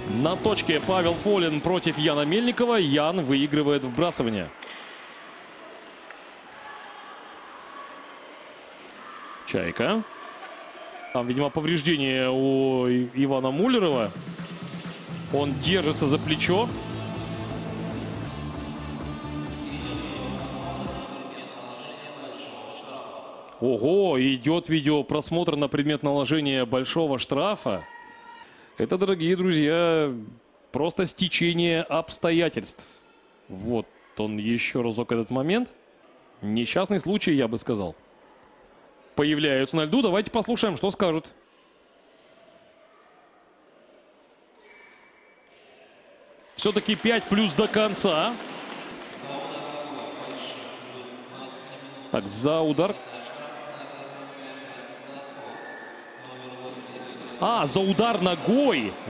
На точке Павел Фолин против Яна Мельникова. Ян выигрывает вбрасывание. Чайка. Там, видимо, повреждение у Ивана Муллерова. Он держится за плечо. Ого, идет видеопросмотр на предмет наложения большого штрафа. Это, дорогие друзья, просто стечение обстоятельств. Вот он еще разок этот момент. Несчастный случай, я бы сказал. Появляются на льду. Давайте послушаем, что скажут. Все-таки 5+ до конца. Так, за удар. За удар ногой.